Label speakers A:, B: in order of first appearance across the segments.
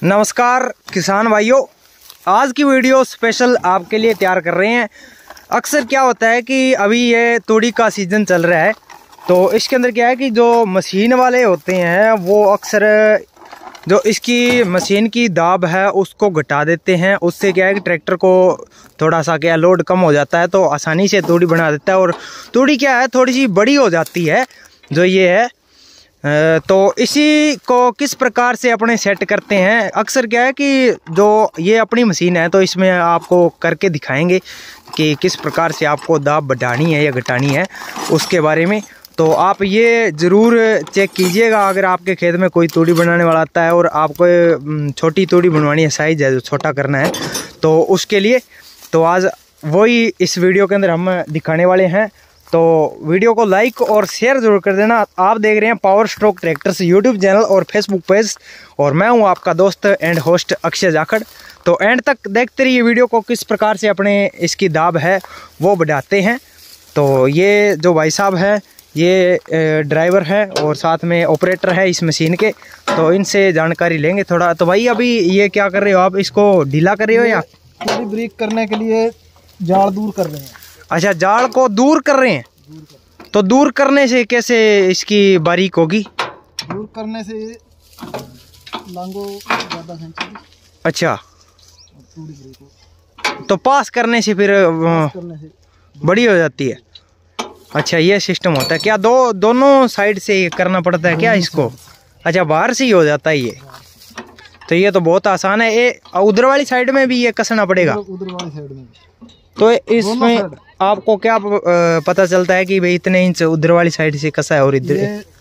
A: नमस्कार किसान भाइयों, आज की वीडियो स्पेशल आपके लिए तैयार कर रहे हैं। अक्सर क्या होता है कि अभी ये तूड़ी का सीज़न चल रहा है, तो इसके अंदर क्या है कि जो मशीन वाले होते हैं वो अक्सर जो इसकी मशीन की दाब है उसको घटा देते हैं। उससे क्या है कि ट्रैक्टर को थोड़ा सा क्या लोड कम हो जाता है, तो आसानी से तूड़ी बना देता है और तूड़ी क्या है थोड़ी सी बड़ी हो जाती है जो ये है। तो इसी को किस प्रकार से अपने सेट करते हैं। अक्सर क्या है कि जो ये अपनी मशीन है तो इसमें आपको करके दिखाएंगे कि किस प्रकार से आपको दाब बढ़ानी है या घटानी है उसके बारे में। तो आप ये ज़रूर चेक कीजिएगा अगर आपके खेत में कोई तूड़ी बनाने वाला आता है और आपको छोटी तूड़ी बनवानी है, साइज़ है जो छोटा करना है, तो उसके लिए तो आज वही इस वीडियो के अंदर हम दिखाने वाले हैं। तो वीडियो को लाइक और शेयर जरूर कर देना। आप देख रहे हैं power stroke tractors YouTube channel और फेसबुक पेज, और मैं हूं आपका दोस्त एंड होस्ट अक्षय जाखड़। तो एंड तक देखते रहिए वीडियो को, किस प्रकार से अपने इसकी दाब है वो बढ़ाते हैं। तो ये जो भाई साहब है ये ड्राइवर है और साथ में ऑपरेटर है इस मशीन के, तो इनसे जानकारी लेंगे थोड़ा। तो भाई अभी ये क्या कर रहे हो आप, इसको ढीला कर रहे हो या
B: ब्रेक करने के लिए जाल दूर कर रहे हैं? अच्छा,
A: जाल को दूर कर रहे हैं। तो दूर करने से कैसे इसकी बारीक होगी?
B: दूर करने से लांगो ज़्यादा खींचेगी।
A: अच्छा, तो पास करने से फिर बड़ी हो जाती है। अच्छा, ये सिस्टम होता है क्या? दोनों साइड से करना पड़ता है क्या इसको? अच्छा, बाहर से ही हो जाता है ये। तो ये तो बहुत आसान है। ये उधर वाली साइड में भी ये कसना पड़ेगा?
B: उधर वाली साइड में।
A: तो इसमें आपको क्या पता चलता है कि भाई इतने इंच उधर वाली साइड से कसा है और इधर?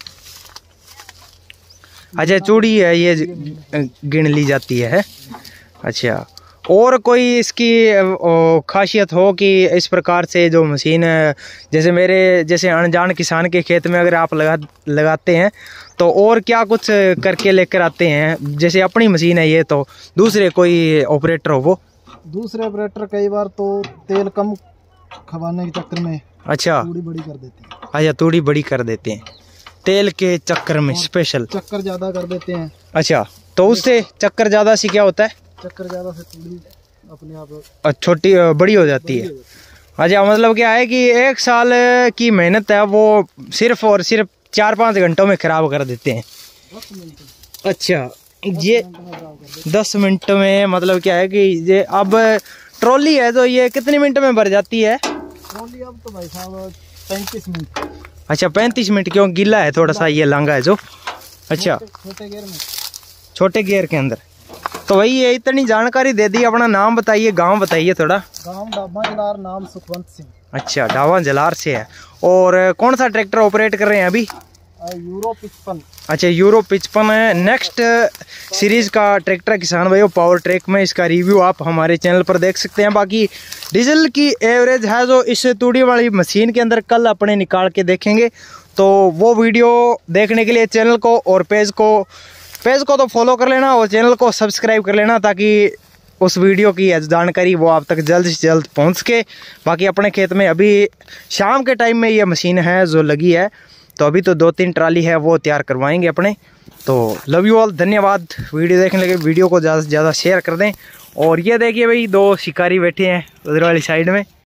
A: अच्छा, चूड़ी है ये गिन ली जाती है। अच्छा, और कोई इसकी खासियत हो कि इस प्रकार से जो मशीन है, जैसे अनजान किसान के खेत में अगर आप लगाते हैं तो और क्या कुछ करके लेकर आते हैं? जैसे अपनी मशीन है ये, तो दूसरे कोई ऑपरेटर हो वो?
B: दूसरे ऑपरेटर कई बार तो तेल कम खवाने के चक्कर में
A: अच्छा
B: तूड़ी बड़ी कर देते हैं।
A: अच्छा, तूड़ी बड़ी कर देते हैं तेल के चक्कर में, स्पेशल
B: चक्कर ज्यादा कर देते हैं।
A: अच्छा, तो उससे चक्कर ज्यादा से क्या होता है?
B: चक्कर ज्यादा से तूड़ी अपने आप
A: छोटी बड़ी हो जाती है। अच्छा, मतलब क्या है कि एक साल की मेहनत है वो सिर्फ और सिर्फ 4-5 घंटों में खराब कर देते हैं।
B: 10 मिनट।
A: अच्छा, ये 10 मिनट में मतलब क्या है कि ये अब ट्रॉली है तो ये कितने मिनट में भर जाती है?
B: ट्रॉली अब तो भाई साहब 35 मिनट।
A: अच्छा, 35 मिनट। क्यों? गीला है थोड़ा सा ये लांगा है जो। अच्छा,
B: छोटे गियर में,
A: छोटे गियर के अंदर। तो भाई ये इतनी जानकारी दे दी। अपना नाम बताइए, गांव बताइए थोड़ा।
B: गांव डाबा जलार, नाम सुखवंत सिंह।
A: अच्छा, डावा जलार से है। और कौन सा ट्रैक्टर ऑपरेट कर रहे हैं अभी?
B: यूरो 55। अच्छा,
A: यूरो 55 है। नेक्स्ट सीरीज का ट्रैक्टर किसान भाइयों पावर ट्रैक में, इसका रिव्यू आप हमारे चैनल पर देख सकते हैं। बाकी डीजल की एवरेज है जो इस तूड़ी वाली मशीन के अंदर कल अपने निकाल के देखेंगे, तो वो वीडियो देखने के लिए चैनल को और पेज को तो फॉलो कर लेना और चैनल को सब्सक्राइब कर लेना, ताकि उस वीडियो की जानकारी वो आप तक जल्द से जल्द पहुंच के। बाकी अपने खेत में अभी शाम के टाइम में ये मशीन है जो लगी है, तो अभी तो 2-3 ट्राली है वो तैयार करवाएंगे अपने। तो लव यू ऑल, धन्यवाद। वीडियो देखने लगे वीडियो को ज़्यादा से ज़्यादा शेयर कर दें। और ये देखिए भाई 2 शिकारी बैठे हैं उधर वाली साइड में।